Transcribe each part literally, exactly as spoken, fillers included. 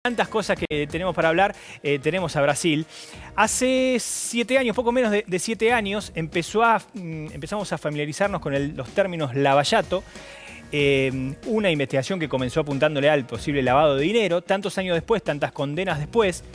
Tantas cosas que tenemos para hablar, eh, tenemos a Brasil. Hace siete años, poco menos de, de siete años, empezó a, mm, empezamos a familiarizarnos con el, los términos lava-jato, eh, una investigación que comenzó apuntándole al posible lavado de dinero. Tantos años después, tantas condenas después,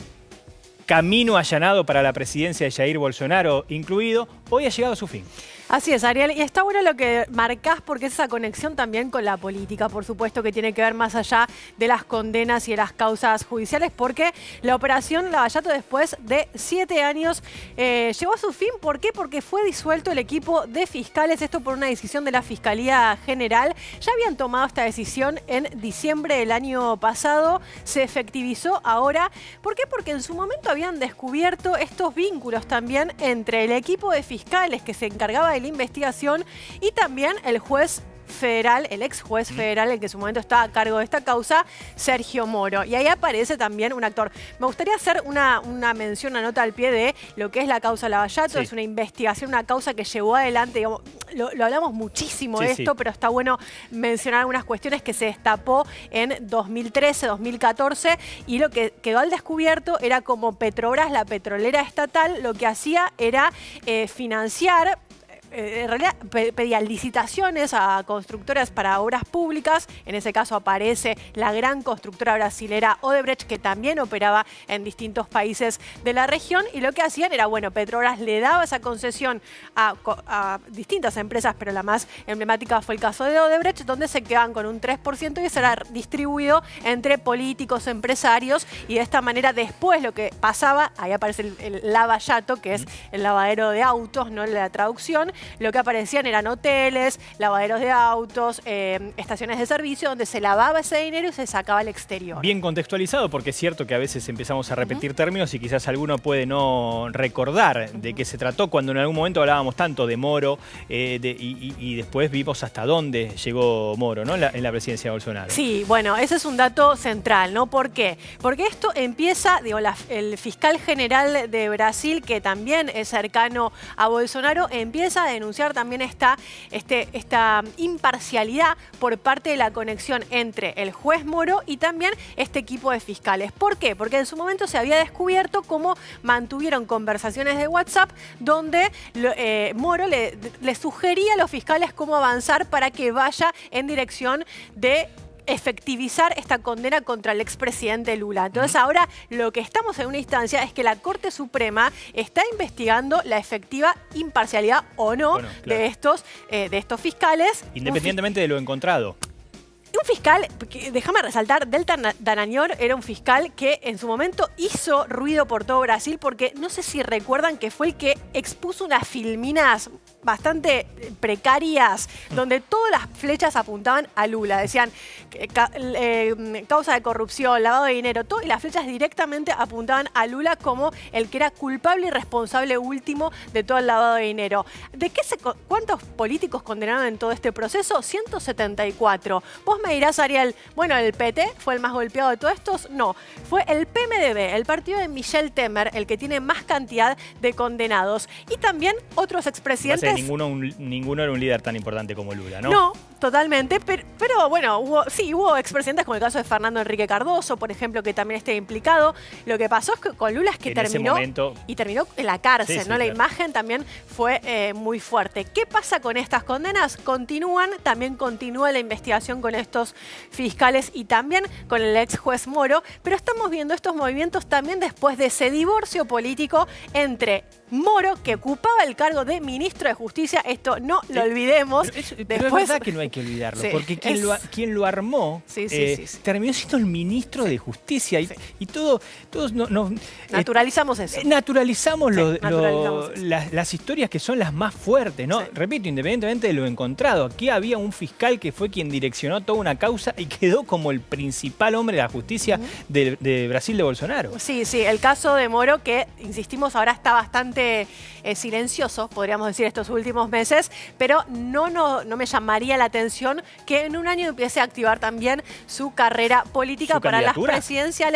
camino allanado para la presidencia de Jair Bolsonaro incluido, hoy ha llegado a su fin. Así es, Ariel, y está bueno lo que marcás porque es esa conexión también con la política, por supuesto, que tiene que ver más allá de las condenas y de las causas judiciales, porque la operación Lava-Jato después de siete años eh, llegó a su fin. ¿Por qué? Porque fue disuelto el equipo de fiscales, esto por una decisión de la Fiscalía General. Ya habían tomado esta decisión en diciembre del año pasado, se efectivizó ahora. ¿Por qué? Porque en su momento habían descubierto estos vínculos también entre el equipo de fiscales que se encargaba de la investigación y también el juez federal, el ex juez federal, el que en su momento estaba a cargo de esta causa, Sergio Moro. Y ahí aparece también un actor. Me gustaría hacer una, una mención, una nota al pie de lo que es la causa Lava-Jato. Sí. Es una investigación, una causa que llevó adelante, digamos, lo, lo hablamos muchísimo sí, de esto, sí. Pero está bueno mencionar algunas cuestiones que se destapó en dos mil trece, dos mil catorce, y lo que quedó al descubierto era como Petrobras, la petrolera estatal, lo que hacía era eh, financiar, en realidad pedía licitaciones a constructoras para obras públicas. En ese caso aparece la gran constructora brasilera Odebrecht, que también operaba en distintos países de la región. Y lo que hacían era, bueno, Petrobras le daba esa concesión a, a distintas empresas, pero la más emblemática fue el caso de Odebrecht, donde se quedaban con un tres por ciento y eso era distribuido entre políticos, empresarios. Y de esta manera después lo que pasaba, ahí aparece el, el Lava-Jato, que es el lavadero de autos, no la traducción. Lo que aparecían eran hoteles, lavaderos de autos, eh, estaciones de servicio, donde se lavaba ese dinero y se sacaba al exterior. Bien contextualizado, porque es cierto que a veces empezamos a repetir uh-huh. términos y quizás alguno puede no recordar uh-huh. de qué se trató, cuando en algún momento hablábamos tanto de Moro eh, de, y, y después vimos hasta dónde llegó Moro, ¿no? En la, en la presidencia de Bolsonaro. Sí, bueno, ese es un dato central, ¿no? ¿Por qué? Porque esto empieza, digo, la, el fiscal general de Brasil, que también es cercano a Bolsonaro, empieza a denunciar también esta, este, esta imparcialidad por parte de la conexión entre el juez Moro y también este equipo de fiscales. ¿Por qué? Porque en su momento se había descubierto cómo mantuvieron conversaciones de WhatsApp donde eh, Moro le, le sugería a los fiscales cómo avanzar para que vaya en dirección de efectivizar esta condena contra el expresidente Lula. Entonces ahora lo que estamos en una instancia es que la Corte Suprema está investigando la efectiva imparcialidad o no bueno, claro. de, estos, eh, de estos fiscales. Independientemente de lo encontrado. Un fiscal, déjame resaltar, Deltan Dallagnol era un fiscal que en su momento hizo ruido por todo Brasil porque no sé si recuerdan que fue el que expuso unas filminas bastante precarias donde todas las flechas apuntaban a Lula. Decían ca eh, causa de corrupción, lavado de dinero, todo, y las flechas directamente apuntaban a Lula como el que era culpable y responsable último de todo el lavado de dinero. ¿De qué se ¿Cuántos políticos condenaron en todo este proceso? ciento setenta y cuatro. Vos me dirás, Ariel, bueno, ¿el P T fue el más golpeado de todos estos? No, fue el P M D B, el partido de Michel Temer, el que tiene más cantidad de condenados. Y también otros expresidentes. Ninguno, un, ninguno era un líder tan importante como Lula, ¿no? No, totalmente, pero, pero bueno, hubo, sí, hubo expresidentes como el caso de Fernando Enrique Cardoso, por ejemplo, que también está implicado. Lo que pasó es que con Lula es que en terminó, momento... y terminó en la cárcel, sí, sí, ¿no? La claro. imagen también fue eh, muy fuerte. ¿Qué pasa con estas condenas? Continúan, también continúa la investigación con estos fiscales y también con el ex juez Moro, pero estamos viendo estos movimientos también después de ese divorcio político entre Moro, que ocupaba el cargo de ministro de Justicia, esto no lo olvidemos. Pero, es, Después, pero es verdad que no hay que olvidarlo, sí, porque quien, es... lo, quien lo armó sí, sí, eh, sí, sí. terminó siendo el ministro sí. de Justicia y, sí. y todo, todos no, no, naturalizamos eh, eso. Naturalizamos, sí, lo, naturalizamos lo, eso. Las, las historias que son las más fuertes, ¿no? Sí. Repito, independientemente de lo encontrado, aquí había un fiscal que fue quien direccionó toda una causa y quedó como el principal hombre de la justicia uh-huh. de, de Brasil de Bolsonaro. Sí, sí, el caso de Moro, que insistimos ahora está bastante eh, silencioso, podríamos decir, estos últimos meses, pero no, no, no me llamaría la atención que en un año empiece a activar también su carrera política ¿Su para las candidatura? presidenciales.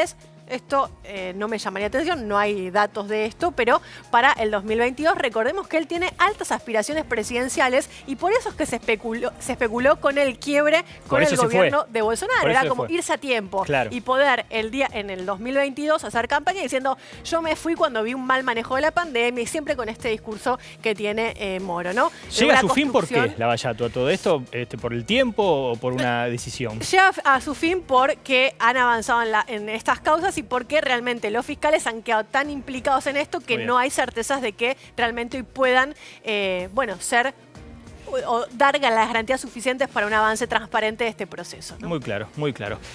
esto eh, no me llamaría atención, no hay datos de esto, pero para el dos mil veintidós recordemos que él tiene altas aspiraciones presidenciales y por eso es que se especuló, se especuló con el quiebre con el gobierno de Bolsonaro. Era como irse a tiempo claro. y poder el día en el dos mil veintidós hacer campaña diciendo yo me fui cuando vi un mal manejo de la pandemia y siempre con este discurso que tiene eh, Moro, ¿no? ¿Llega a su fin por qué, Lavallato, a todo esto? Este, ¿Por el tiempo o por una decisión? Llega a su fin porque han avanzado en, la, en estas causas y porque realmente los fiscales han quedado tan implicados en esto que no hay certezas de que realmente hoy puedan, eh, bueno, ser o, o dar las garantías suficientes para un avance transparente de este proceso, ¿no? Muy claro, muy claro.